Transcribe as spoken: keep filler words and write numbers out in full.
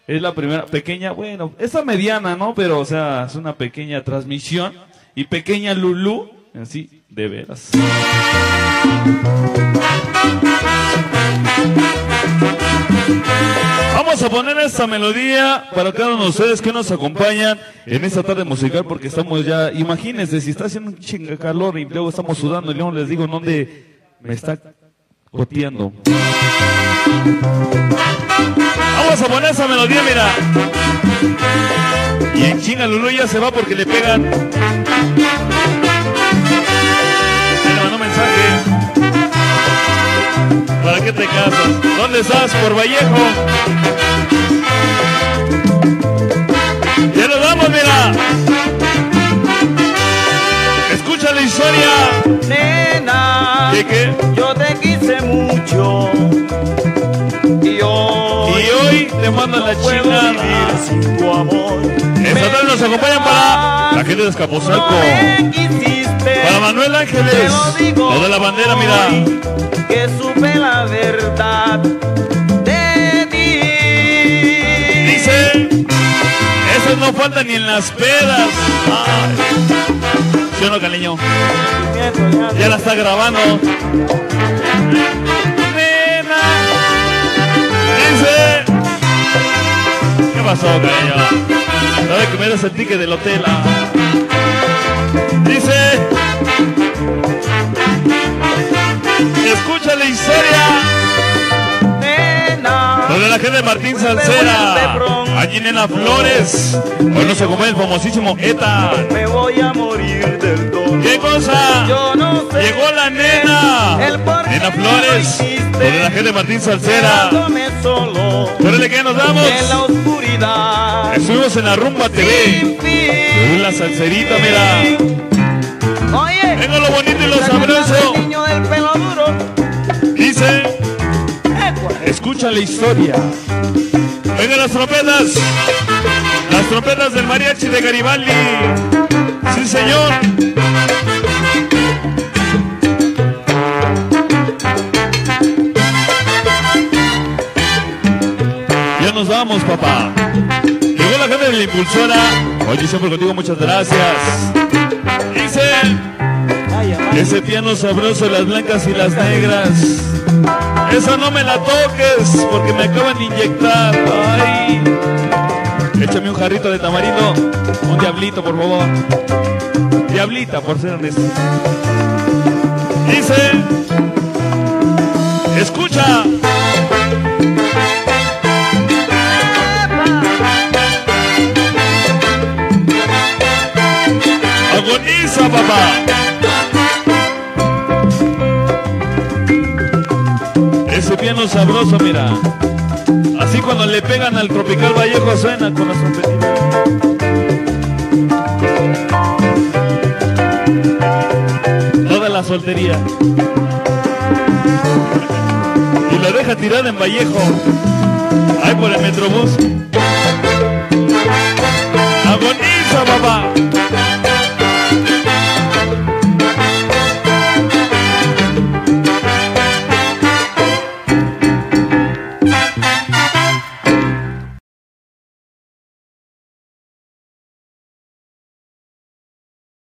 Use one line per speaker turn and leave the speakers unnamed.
Es la primera, pequeña, bueno, esa mediana, ¿no? Pero, o sea, es una pequeña transmisión. Y pequeña Lulú, así, de veras. Vamos a poner esta melodía para cada uno de ustedes que nos acompañan en esta tarde musical, porque estamos ya, imagínense, si está haciendo un chinga calor y luego estamos sudando y luego les digo en dónde me está goteando. Vamos a poner esa melodía, mira. Y en chinga Lulú ya se va porque le pegan. Me mandó mensaje. ¿Para qué te casas? ¿Dónde estás? Por Vallejo. Ya nos vamos, mira. Escucha la historia.
Nena,
¿Qué qué?
yo te quise mucho. Y hoy,
Y hoy te mando la
puedo
chingada.
vivir sin tu amor.
Esta tarde nos acompañan para la gente de Escaposalco.
No me quisiste,
Para Manuel Ángeles.
te lo digo
Lo de la bandera, mira.
hoy, que supe la verdad de ti.
Dice, esos no faltan ni en las pedas. Ay. ¿Sí o no, Caleño? Ya la está grabando. Nena. Dice, ¿qué pasó, Caleño? ¿Sabes que me das el ticket del hotel? Ah. Dice, escucha la historia.
Nena,
Lo de la gente de Martín Salcera. Allí Nena Flores. Hoy nos acompaña el famosísimo Eta.
me voy a morir del dolor.
¿Qué cosa?
Yo no sé.
Llegó la nena.
El por qué
Nena
me
Flores.
lo hiciste,
Lo de la gente de Martín Salcera.
quedándome solo
Órale, que nos vamos.
en la oscuridad.
Estuvimos en la Rumba T V.
Sin fin.
En la salserita, mira.
Oye,
Venga lo bonito y lo
la canción
sabroso.
del niño del pelo duro.
Dice, escucha la historia. Venga las trompetas. Las trompetas del mariachi de Garibaldi. Sí, señor. Ya nos vamos, papá. Llegó la gente de la impulsora. Oye, siempre contigo, muchas gracias. Dice, ese piano sabroso, las blancas y las negras. Esa no me la toques, porque me acaban de inyectar. Ay. Échame un jarrito de tamarindo. Un diablito, por favor. Diablita, por ser honesto. Dice, escucha. Agoniza, papá. Ese piano sabroso, mira. Así cuando le pegan al Tropical Vallejo suena con las trompetitas. Toda la soltería. Y la deja tirada en Vallejo. Ahí por el Metrobús. Agoniza, papá.